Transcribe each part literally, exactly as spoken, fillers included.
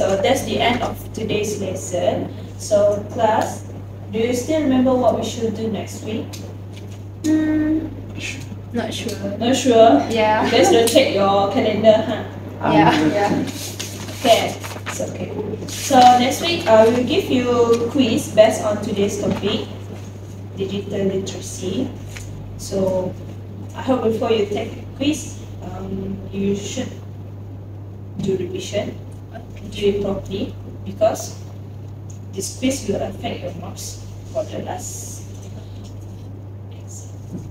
so that's the end of today's lesson. So class, do you still remember what we should do next week? Hmm, not sure. Not sure? Yeah. You guys don't check your calendar, huh? Um, yeah. Yeah. Okay, it's okay. So next week I will give you a quiz based on today's topic, digital literacy. So I hope before you take the quiz, um, you should do revision, do it properly, because this quiz will affect your marks for the last exam.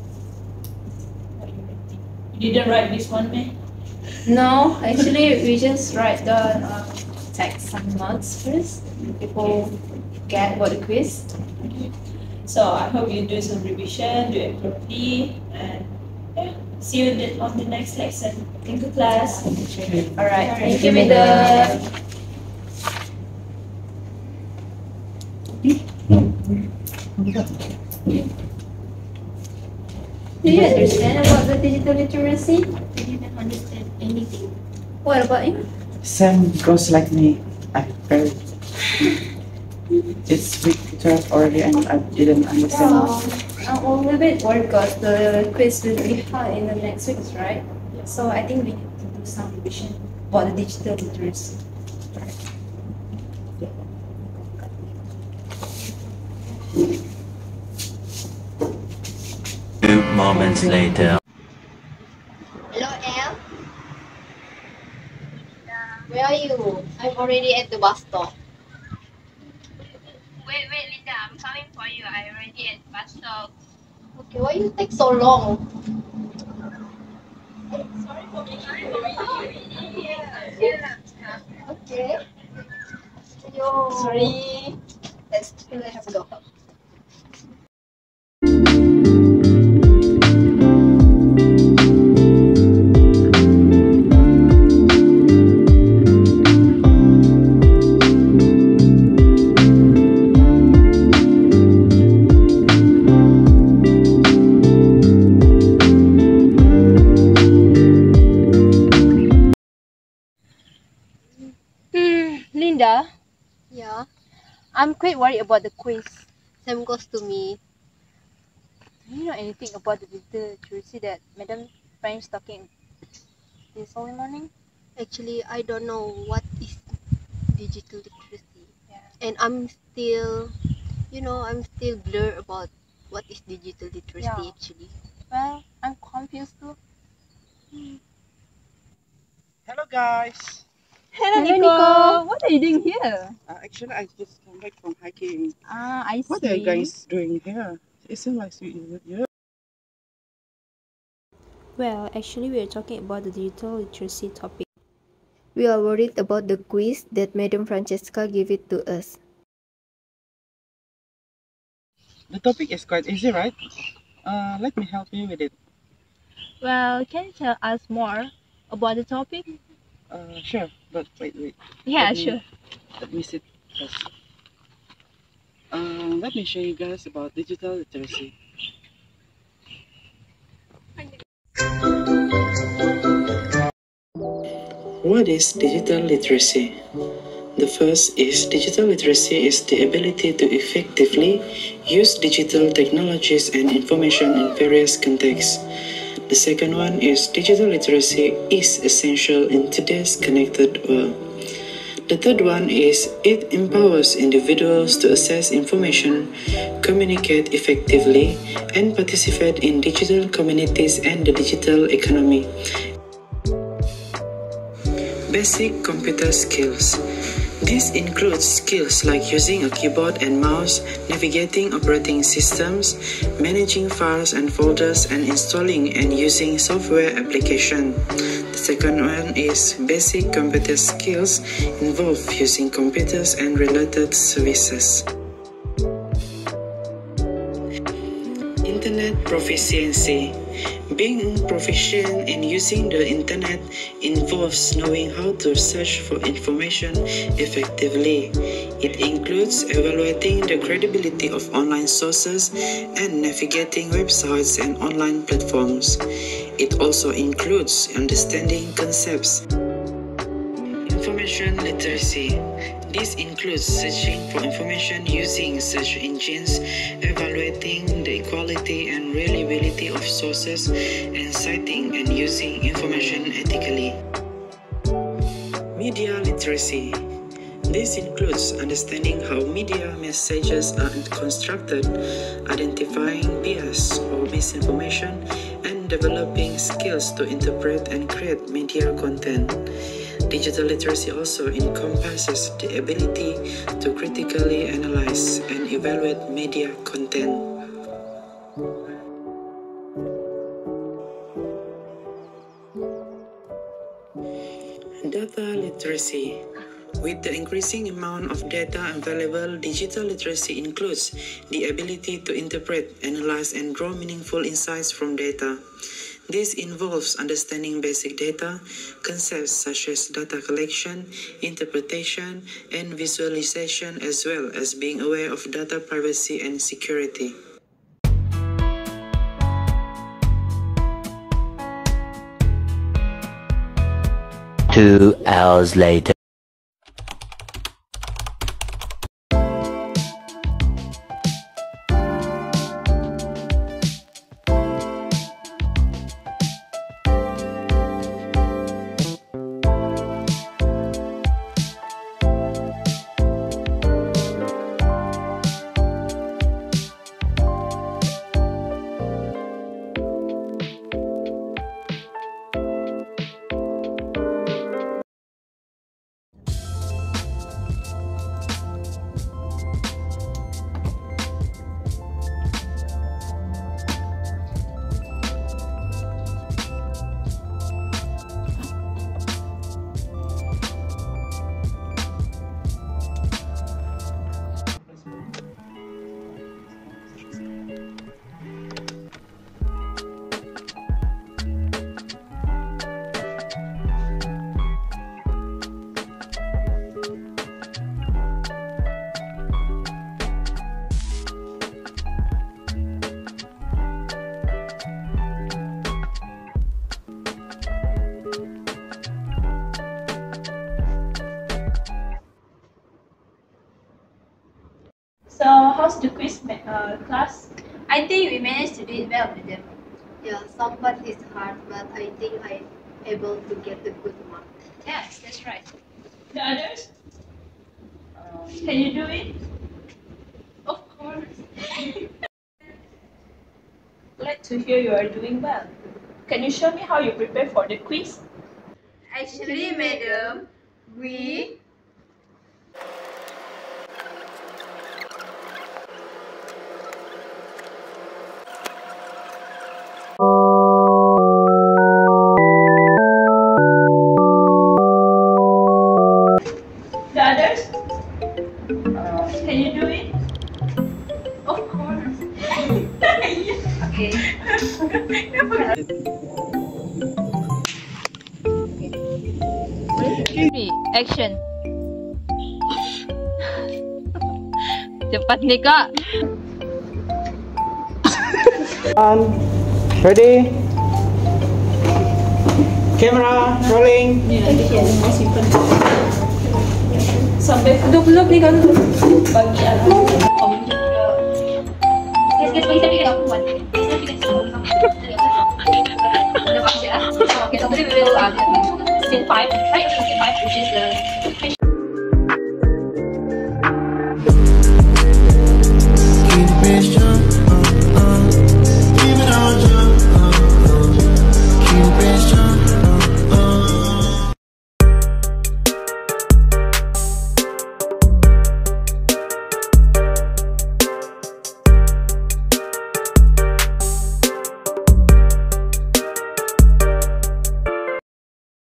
You didn't write this one, man? No, actually we just write the uh, text some notes first before get about the quiz. So I hope you do some revision, do it properly, and yeah, see you on the next lesson. Thank you, class. Alright, thank you, Mida. Do you understand about the digital literacy? I didn't understand anything. What about you? Same goes like me. I failed. It's week twelve already and I didn't understand. So, I'm a little bit worried because the quiz will be hard in the next week, right? So I think we need to do some revision about the digital literacy. Two moments later. Hello, Elle. Where are you? I'm already at the bus stop. Wait, wait, Linda. I'm coming for you. I already at bus stop. Okay, why you take so long? Sorry for being late. Okay. Yo. Sorry. Let's let's go. Linda, Yeah. I'm quite worried about the quiz. Same goes to me. Do you know anything about the digital literacy that Madam French talking this whole morning? Actually, I don't know what is digital literacy. Yeah. And I'm still, you know, I'm still blur about what is digital literacy Yeah. actually. Well, I'm confused too. Hello guys! Hello, Nico. What are you doing here? Uh, actually, I just come back from hiking. Ah, I see. What are you guys doing here? It seems like you, you Well, actually we are talking about the digital literacy topic. We are worried about the quiz that Madam Francesca gave it to us. The topic is quite easy, right? Uh, let me help you with it. Well, can you tell us more about the topic? Uh, sure, but wait, wait. Yeah, Let me- sure. Let me sit first. Uh, let me show you guys about digital literacy. What is digital literacy? The first is digital literacy is the ability to effectively use digital technologies and information in various contexts. The second one is digital literacy is essential in today's connected world. The third one is it empowers individuals to access information, communicate effectively, and participate in digital communities and the digital economy. Basic computer skills. This includes skills like using a keyboard and mouse, navigating operating systems, managing files and folders, and installing and using software application. The second one is basic computer skills involve using computers and related services. Internet proficiency. Being proficient in using the internet involves knowing how to search for information effectively. It includes evaluating the credibility of online sources and navigating websites and online platforms. It also includes understanding concepts. Information literacy. This includes searching for information using search engines, evaluating the quality and reliability of sources, and citing and using information ethically. Media literacy. This includes understanding how media messages are constructed, identifying bias or misinformation, and developing skills to interpret and create media content. Digital literacy also encompasses the ability to critically analyze and evaluate media content. Data literacy. With the increasing amount of data available, digital literacy includes the ability to interpret, analyze, and draw meaningful insights from data. This involves understanding basic data, concepts such as data collection, interpretation, and visualization, as well as being aware of data privacy and security. Two hours later. So, how's the quiz uh, class? I think we managed to do it well, madam. Yeah, some part is hard, but I think I'm able to get a good mark. Yes, that's right. The others? Can you do it? Of course. Glad to hear you are doing well. Can you show me how you prepare for the quiz? Actually, madam, we The others? Can you do it? Of course. okay. Three, action. Cepat nih kak. On, ready, camera rolling. Sampai belum nih kan bagi anak. Guys, guys, bagi saya bikin aku buat. Guys, saya bikin aku buat. Udah pas ya. Okay, so today we will uh, scene five, right? Scene five, which is the